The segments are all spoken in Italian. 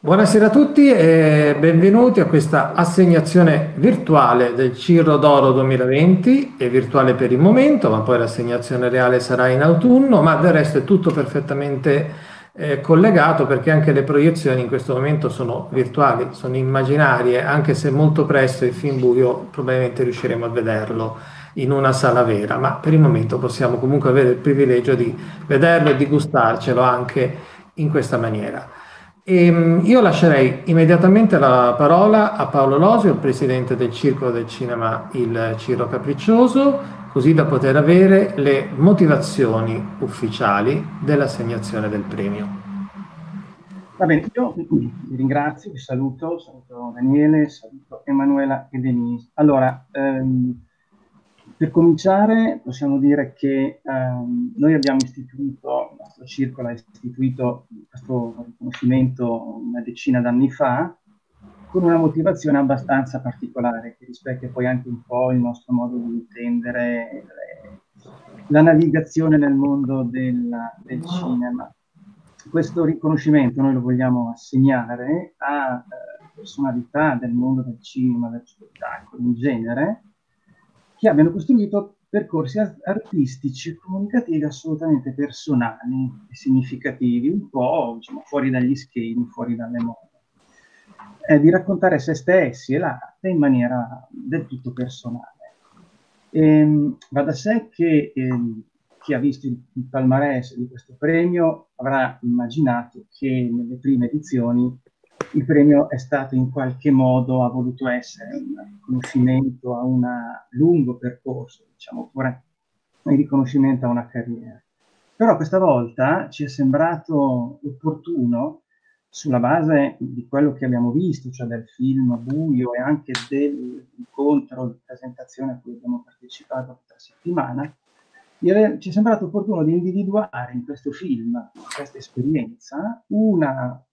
Buonasera a tutti e benvenuti a questa assegnazione virtuale del Cirro d'Oro 2020. È virtuale per il momento, ma poi l'assegnazione reale sarà in autunno, ma del resto è tutto perfettamente collegato, perché anche le proiezioni in questo momento sono virtuali, sono immaginarie, anche se molto presto il film buio probabilmente riusciremo a vederlo in una sala vera, ma per il momento possiamo comunque avere il privilegio di vederlo e di gustarcelo anche in questa maniera. Io lascerei immediatamente la parola a Paolo Losio, il presidente del Circolo del Cinema Il Cirro Capriccioso, così da poter avere le motivazioni ufficiali dell'assegnazione del premio. Va bene, io vi ringrazio, saluto Daniele, saluto Emanuela e Denise. Allora, per cominciare possiamo dire che noi abbiamo istituito, il nostro circolo ha istituito questo riconoscimento una decina d'anni fa, con una motivazione abbastanza particolare, che rispecchia poi anche un po' il nostro modo di intendere la navigazione nel mondo del cinema. Questo riconoscimento noi lo vogliamo assegnare a personalità del mondo del cinema, dello spettacolo in genere, che abbiano costruito percorsi artistici e comunicativi assolutamente personali e significativi, un po', diciamo, fuori dagli schemi, fuori dalle mode. Di raccontare se stessi e l'arte in maniera del tutto personale. Va da sé che chi ha visto il palmarès di questo premio avrà immaginato che nelle prime edizioni il premio è stato in qualche modo, ha voluto essere un riconoscimento a un lungo percorso, diciamo, oppure un riconoscimento a una carriera. Però questa volta ci è sembrato opportuno, sulla base di quello che abbiamo visto, cioè del film buio e anche dell'incontro di presentazione a cui abbiamo partecipato questa settimana, ci è sembrato opportuno di individuare in questo film, in questa esperienza, una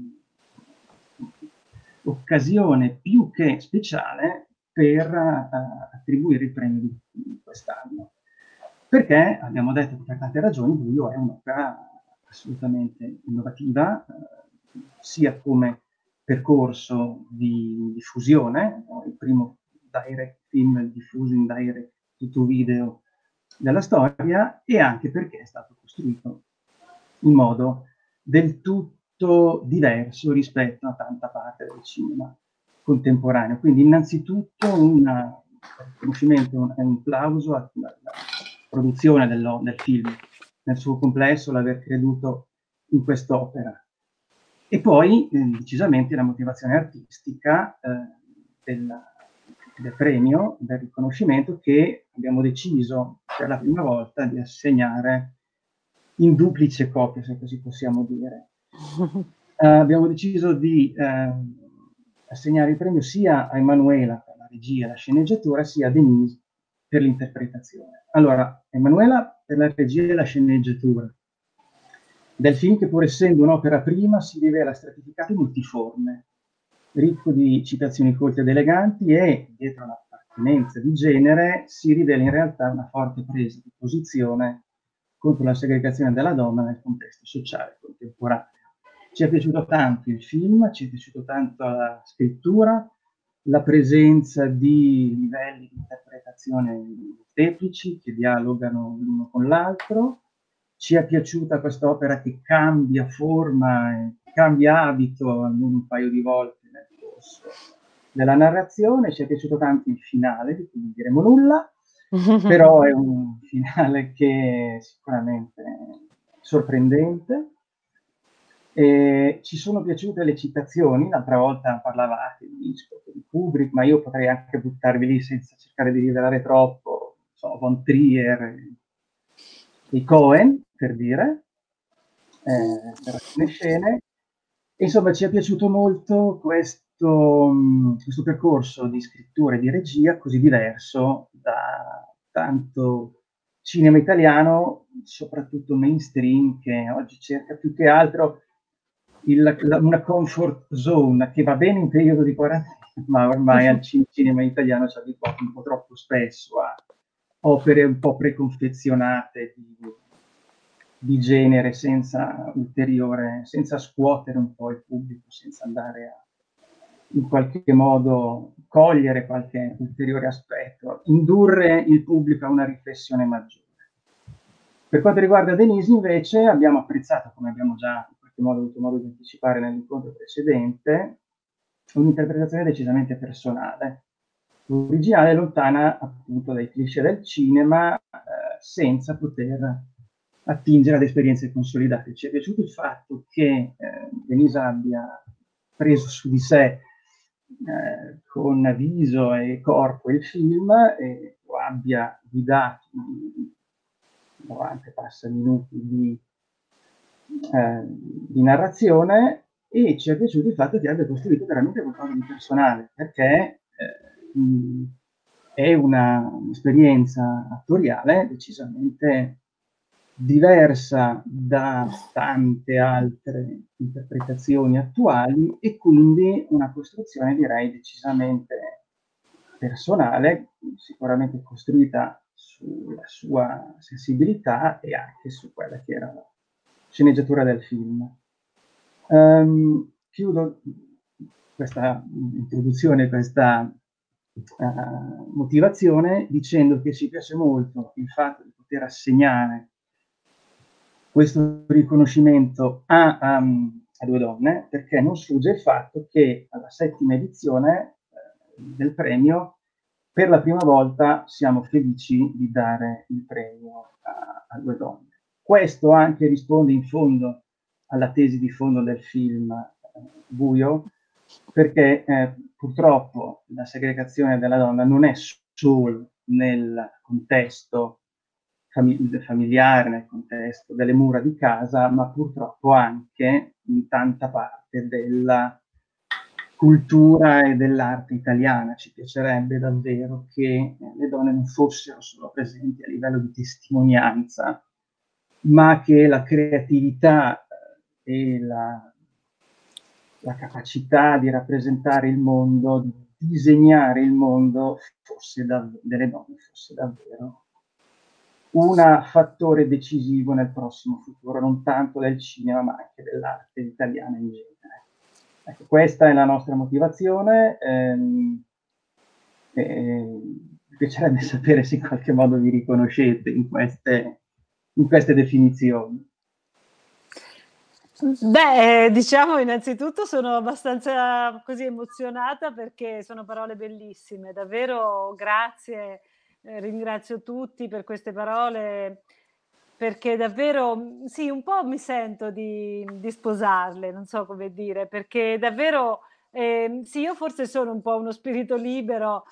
occasione più che speciale per attribuire il premio di quest'anno. Perché abbiamo detto che per tante ragioni Buio è un'opera assolutamente innovativa, sia come percorso di diffusione, no? Il primo direct film diffuso in direct tutto video della storia, e anche perché è stato costruito in modo del tutto diverso rispetto a tanta parte del cinema contemporaneo. Quindi innanzitutto un riconoscimento e un plauso alla produzione del film nel suo complesso, l'aver creduto in quest'opera. E poi decisamente la motivazione artistica del premio, del riconoscimento, che abbiamo deciso per la prima volta di assegnare in duplice copia, se così possiamo dire. Abbiamo deciso di assegnare il premio sia a Emanuela per la regia e la sceneggiatura, sia a Denise per l'interpretazione. Allora, Emanuela per la regia e la sceneggiatura del film, che pur essendo un'opera prima si rivela stratificato e multiforme, ricco di citazioni colte ed eleganti, e dietro l'appartenenza di genere si rivela in realtà una forte presa di posizione contro la segregazione della donna nel contesto sociale contemporaneo. Ci è piaciuto tanto il film, ci è piaciuto tanto la scrittura, la presenza di livelli di interpretazione molteplici che dialogano l'uno con l'altro. Ci è piaciuta quest'opera che cambia forma e cambia abito almeno un paio di volte nel corso della narrazione. Ci è piaciuto tanto il finale, di cui non diremo nulla, però è un finale che è sicuramente sorprendente. Ci sono piaciute le citazioni, l'altra volta parlavate di Hitchcock, di Kubrick, ma io potrei anche buttarvi lì senza cercare di rivelare troppo, so, Von Trier e Cohen, per dire, per alcune scene. Insomma, ci è piaciuto molto questo percorso di scrittura e di regia così diverso da tanto cinema italiano, soprattutto mainstream, che oggi cerca più che altro una comfort zone, che va bene in periodo di quarantena, ma ormai al cinema italiano ci abituato un po' troppo spesso a opere un po' preconfezionate di genere senza scuotere un po' il pubblico, senza andare a in qualche modo cogliere qualche ulteriore aspetto, indurre il pubblico a una riflessione maggiore. Per quanto riguarda Denise invece abbiamo apprezzato, come abbiamo già in qualche modo avuto modo di anticipare nell'incontro precedente, un'interpretazione decisamente personale, originale, lontana appunto dai cliché del cinema, senza poter attingere ad esperienze consolidate. Ci è piaciuto il fatto che Denise abbia preso su di sé con viso e corpo il film e lo abbia guidato 90 e passa minuti di narrazione, e ci è piaciuto il fatto che abbia costruito veramente qualcosa di personale, perché è un'esperienza attoriale decisamente diversa da tante altre interpretazioni attuali, e quindi una costruzione direi decisamente personale, sicuramente costruita sulla sua sensibilità e anche su quella che era la sceneggiatura del film. Chiudo questa introduzione, questa motivazione, dicendo che ci piace molto il fatto di poter assegnare questo riconoscimento a due donne, perché non sfugge il fatto che alla 7ª edizione del premio, per la prima volta siamo felici di dare il premio a due donne. Questo anche risponde in fondo alla tesi di fondo del film Buio, perché purtroppo la segregazione della donna non è solo nel contesto familiare, nel contesto delle mura di casa, ma purtroppo anche in tanta parte della cultura e dell'arte italiana. Ci piacerebbe davvero che le donne non fossero solo presenti a livello di testimonianza, ma che la creatività e la capacità di rappresentare il mondo, di disegnare il mondo delle donne fosse davvero un fattore decisivo nel prossimo futuro, non tanto del cinema ma anche dell'arte italiana in genere. Ecco, questa è la nostra motivazione. Mi piacerebbe sapere se in qualche modo vi riconoscete in queste definizioni. Beh, diciamo innanzitutto sono abbastanza così emozionata perché sono parole bellissime, davvero grazie, ringrazio tutti per queste parole, perché davvero sì, un po' mi sento di sposarle, non so come dire, perché davvero sì, io forse sono un po' uno spirito libero,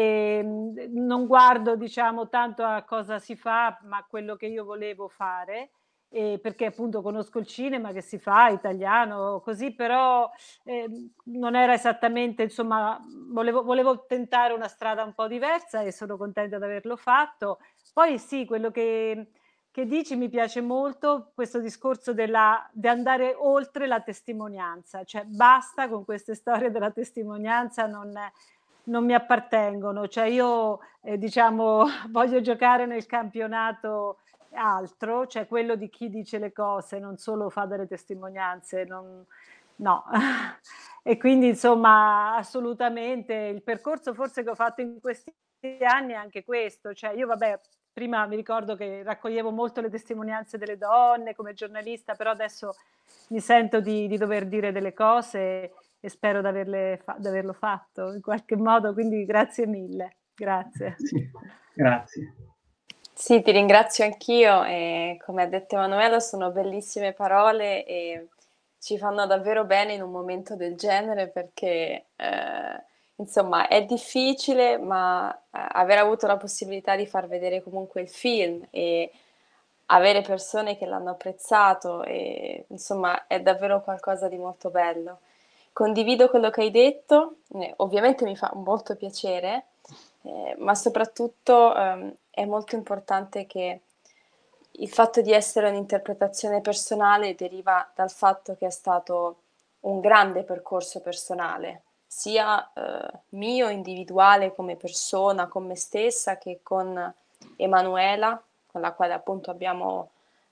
non guardo diciamo tanto a cosa si fa, ma a quello che io volevo fare. Perché appunto conosco il cinema che si fa italiano così, però non era esattamente, insomma, volevo tentare una strada un po' diversa e sono contenta di averlo fatto. Poi sì, quello che dici mi piace molto, questo discorso di andare oltre la testimonianza, cioè basta con queste storie della testimonianza, non mi appartengono, cioè io diciamo voglio giocare nel campionato altro, cioè quello di chi dice le cose, non solo fa delle testimonianze, no. E quindi insomma assolutamente il percorso forse che ho fatto in questi anni è anche questo, cioè io vabbè prima mi ricordo che raccoglievo molto le testimonianze delle donne come giornalista, però adesso mi sento di dover dire delle cose e spero di averlo fatto in qualche modo, quindi grazie mille, grazie. Sì, grazie. Sì, ti ringrazio anch'io e come ha detto Emanuela sono bellissime parole e ci fanno davvero bene in un momento del genere perché insomma è difficile, ma aver avuto la possibilità di far vedere comunque il film e avere persone che l'hanno apprezzato e insomma è davvero qualcosa di molto bello. Condivido quello che hai detto, ovviamente mi fa molto piacere, ma soprattutto è molto importante che il fatto di essere un'interpretazione personale deriva dal fatto che è stato un grande percorso personale, sia mio, individuale come persona, con me stessa, che con Emanuela, con la quale appunto abbiamo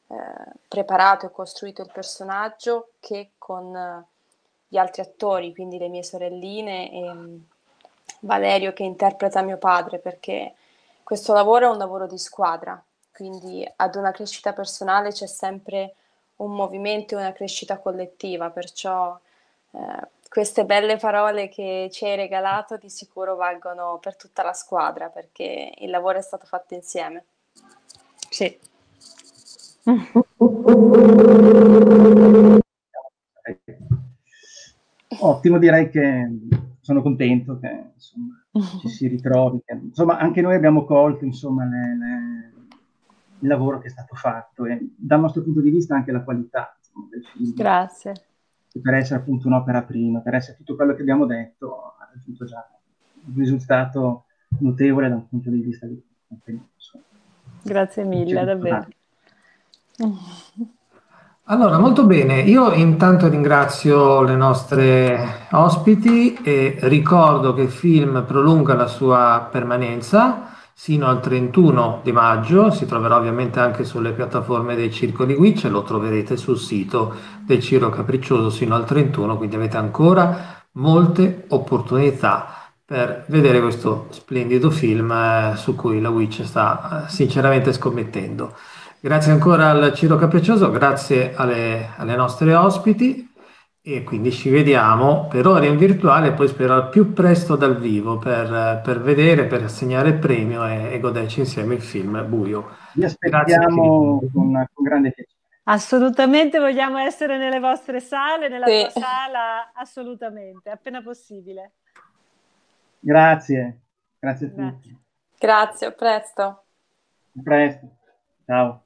preparato e costruito il personaggio che con gli altri attori, quindi le mie sorelline e Valerio che interpreta mio padre, perché questo lavoro è un lavoro di squadra, quindi ad una crescita personale c'è sempre un movimento e una crescita collettiva, perciò queste belle parole che ci hai regalato di sicuro valgono per tutta la squadra, perché il lavoro è stato fatto insieme. Sì. Ottimo, direi che sono contento che insomma, ci si ritrovi. Insomma, anche noi abbiamo colto insomma, il lavoro che è stato fatto e dal nostro punto di vista anche la qualità insomma, del film. Grazie. E per essere appunto un'opera prima, per essere tutto quello che abbiamo detto, ha raggiunto già un risultato notevole da un punto di vista di contenuto. Grazie mille, davvero. Allora, molto bene. Io intanto ringrazio le nostre ospiti e ricordo che il film prolunga la sua permanenza sino al 31 di maggio. Si troverà ovviamente anche sulle piattaforme dei Circoli Witch e lo troverete sul sito del Ciro Capriccioso sino al 31, quindi avete ancora molte opportunità per vedere questo splendido film su cui la Witch sta sinceramente scommettendo. Grazie ancora al Ciro Capriccioso, grazie alle nostre ospiti e quindi ci vediamo per ora in virtuale e poi spero al più presto dal vivo per vedere, per assegnare il premio e goderci insieme il film Buio. Vi Grazie aspettiamo infinite. con grande piacere. Assolutamente vogliamo essere nelle vostre sale, nella Sì. tua sala, assolutamente, appena possibile. Grazie a tutti. Grazie, a presto. A presto. Ciao.